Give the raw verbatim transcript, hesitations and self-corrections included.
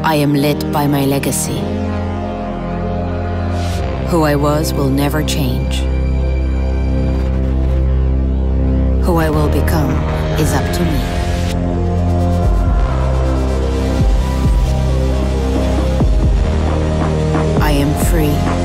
I am lit by my legacy. Who I was will never change. Who I will become is up to me. I am free.